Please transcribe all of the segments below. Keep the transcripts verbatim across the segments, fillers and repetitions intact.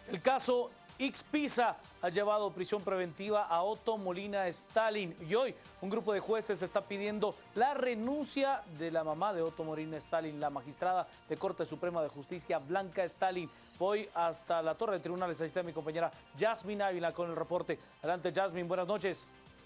El caso Ixpisa ha llevado prisión preventiva a Otto Molina Stalin y hoy un grupo de jueces está pidiendo la renuncia de la mamá de Otto Molina Stalin, la magistrada de Corte Suprema de Justicia Blanca Stalin. Voy hasta la torre de tribunales, ahí está mi compañera Yasmin Ávila con el reporte. Adelante Yasmin, buenas noches.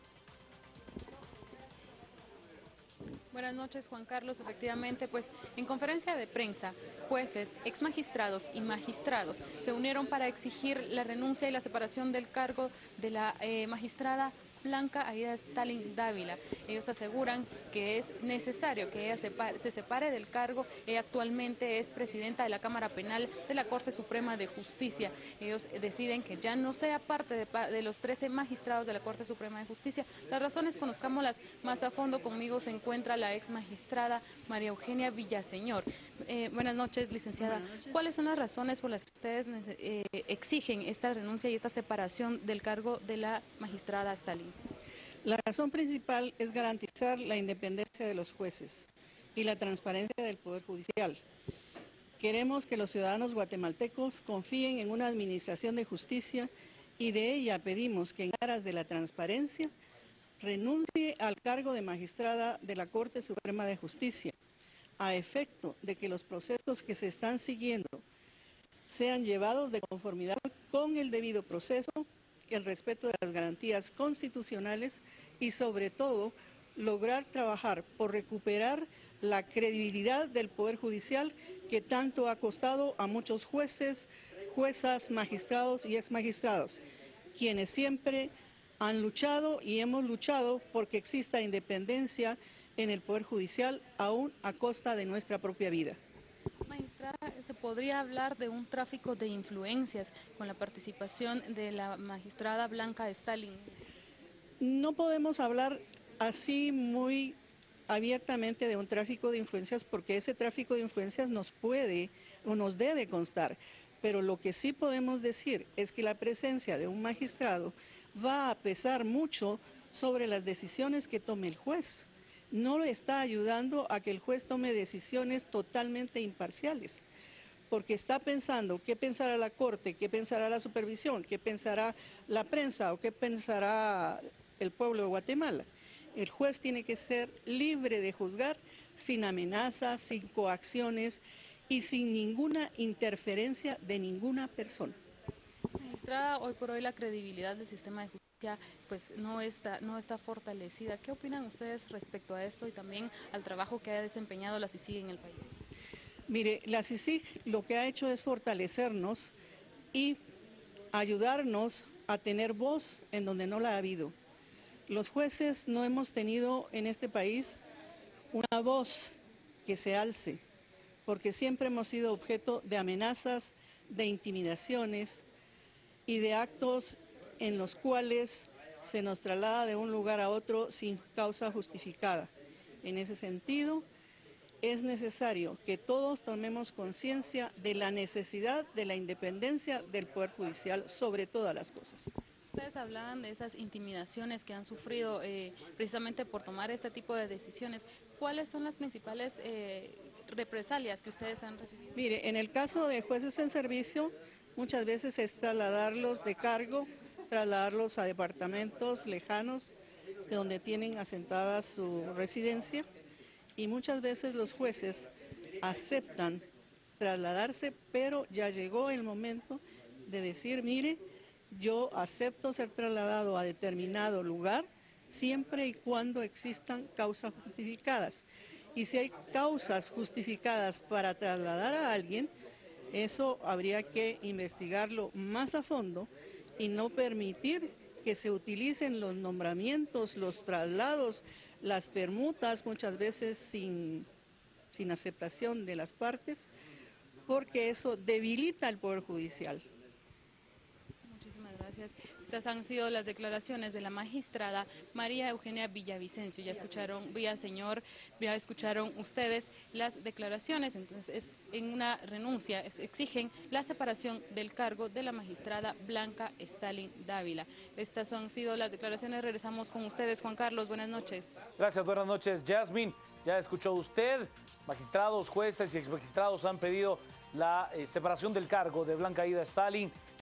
Buenas noches, Juan Carlos. Efectivamente, pues en conferencia de prensa, jueces, exmagistrados y magistrados se unieron para exigir la renuncia y la separación del cargo de la eh, magistrada Blanca Aida Stalin Dávila. Ellos aseguran que es necesario que ella separe, se separe del cargo. Ella actualmente es presidenta de la Cámara Penal de la Corte Suprema de Justicia. Ellos deciden que ya no sea parte de, de los trece magistrados de la Corte Suprema de Justicia. Las razones conozcámoslas más a fondo. Conmigo se encuentra la ex magistrada María Eugenia Villaseñor. Eh, buenas noches, licenciada. Buenas noches. ¿Cuáles son las razones por las que ustedes eh, exigen esta renuncia y esta separación del cargo de la magistrada Stalin? La razón principal es garantizar la independencia de los jueces y la transparencia del Poder Judicial. Queremos que los ciudadanos guatemaltecos confíen en una administración de justicia y de ella pedimos que en aras de la transparencia renuncie al cargo de magistrada de la Corte Suprema de Justicia, a efecto de que los procesos que se están siguiendo sean llevados de conformidad con el debido proceso, el respeto de las garantías constitucionales y sobre todo lograr trabajar por recuperar la credibilidad del Poder Judicial que tanto ha costado a muchos jueces, juezas, magistrados y exmagistrados, quienes siempre han luchado y hemos luchado porque exista independencia en el Poder Judicial aún a costa de nuestra propia vida. Magistrada, ¿se podría hablar de un tráfico de influencias con la participación de la magistrada Blanca Stalin? No podemos hablar así muy abiertamente de un tráfico de influencias porque ese tráfico de influencias nos puede o nos debe constar, pero lo que sí podemos decir es que la presencia de un magistrado va a pesar mucho sobre las decisiones que tome el juez. No le está ayudando a que el juez tome decisiones totalmente imparciales, porque está pensando qué pensará la Corte, qué pensará la supervisión, qué pensará la prensa o qué pensará el pueblo de Guatemala. El juez tiene que ser libre de juzgar sin amenazas, sin coacciones y sin ninguna interferencia de ninguna persona. Magistrada, hoy por hoy la credibilidad del sistema de justicia pues no está, no está fortalecida. ¿Qué opinan ustedes respecto a esto y también al trabajo que ha desempeñado la C I C I G en el país? Mire, la C I C I G lo que ha hecho es fortalecernos y ayudarnos a tener voz en donde no la ha habido. Los jueces no hemos tenido en este país una voz que se alce, porque siempre hemos sido objeto de amenazas, de intimidaciones y de actos en los cuales se nos traslada de un lugar a otro sin causa justificada. En ese sentido, es necesario que todos tomemos conciencia de la necesidad de la independencia del Poder Judicial sobre todas las cosas. Ustedes hablaban de esas intimidaciones que han sufrido eh, precisamente por tomar este tipo de decisiones. ¿Cuáles son las principales eh, represalias que ustedes han recibido? Mire, en el caso de jueces en servicio, muchas veces es trasladarlos de cargo, trasladarlos a departamentos lejanos de donde tienen asentada su residencia y muchas veces los jueces aceptan trasladarse, pero ya llegó el momento de decir, mire, yo acepto ser trasladado a determinado lugar siempre y cuando existan causas justificadas. Y si hay causas justificadas para trasladar a alguien, eso habría que investigarlo más a fondo y no permitir que se utilicen los nombramientos, los traslados, las permutas, muchas veces sin, sin aceptación de las partes, porque eso debilita al Poder Judicial. Gracias. Estas han sido las declaraciones de la magistrada María Eugenia Villavicencio. Ya escucharon, vía señor, ya escucharon ustedes las declaraciones. Entonces, es en una renuncia, es, exigen la separación del cargo de la magistrada Blanca Stalin Dávila. Estas han sido las declaraciones. Regresamos con ustedes, Juan Carlos. Buenas noches. Gracias, buenas noches, Yasmin. Ya escuchó usted, magistrados, jueces y exmagistrados han pedido la eh, separación del cargo de Blanca Aida Stalin.